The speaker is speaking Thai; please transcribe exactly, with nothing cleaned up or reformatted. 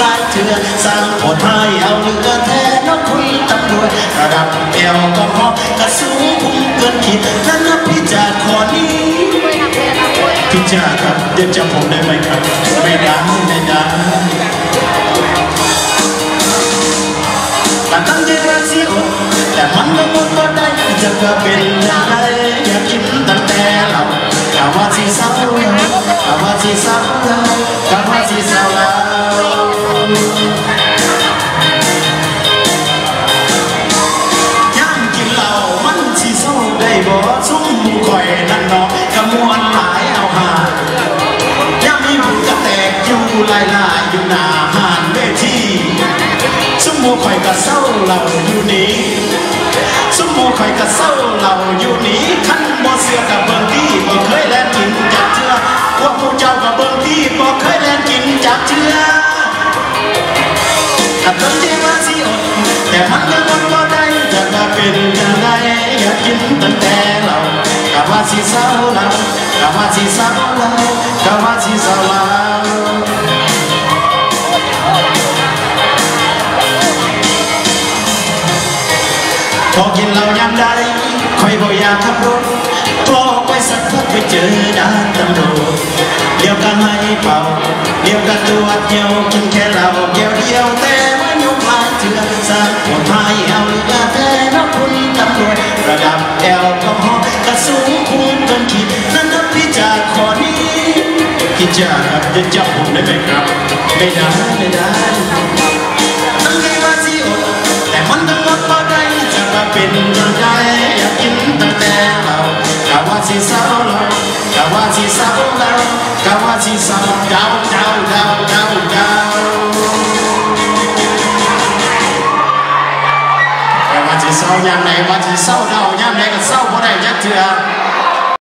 ลายเถื่อสร้างโหดให้เอาเรือแท้นกคุยตำรวจระดับแอลกอฮอล์กระสูงพุ่งเกินขีดนั่นนับพิจารขอนี้พิจารครับเดี๋ยวจำผมได้ไหมครับไม่ได้ไม่ได้การตั้งใจว่าสิอดแต่มันก็หมดก็ได้จะก็เป็นยังไงอยากกินตั้งแต่เรากะว่าสิเศร้ากะว่าสิเศร้ากะว่าสิเศร้าแล้วย่างกินเหล้ามันสิเศร้าได้บ่ซุ่มข่อยนั่นเนาะกะมวนหลายเอาหาย่างมีบุญกระแตกอยู่ลายลายอยู่หน้าหานเวทีสมมุข่อยกะเศร้าเราอยู่นี่สมมุข่อยกะเศร้าเราอยู่นี่ขั้นบ่เสือกะเบิ่งที่บ่เคยแลนกินจักเทื่อพวกผู้เจ้ากะเบิ่งที่บ่เคยแลนกินจักเทื่อกะเบิ่งที่ว่าสิอดแต่มันก็บ่บ่ได้จะก็เป็นจังไดอยากกินตั้งแต่เรากะว่าสิเศร้าเรากะว่าสิเศร้าเรากะว่าสิเศร้าเราพอกินเหล้ายามใดคอยบ่อยากขับรถพอไปสักพักไปเจอด่านตำรวจเดี๋ยวกันให้เป่าเดี๋ยวกันตัวเดียวกินแค่เหล้าเดียวเดียวแต่ไม่ยกลายเถื่อสักคนให้เอาเรือแท้นับคุณตำรวจระดับแอลกอฮอล์กระสูงพุ่งเกินขีดนั่นนับพิจารขอนี้พิจารครับจะจับผมได้ไหมครับไม่ได้ไม่ได้ตั้งใจว่าสิอดแต่มันต้องอดพอได้จะมาเป็นยังไงอยากกินตั้งแต่เรากะว่าสิเศร้าเรากะว่าสิเศร้าเรากะว่าสิเศร้าเดาเดาเดาเดาเดาแต่ว่าสิเศร้ายามไหนว่าสิเศร้าเดายามไหนก็เศร้าเพราะได้ยักเถื่อ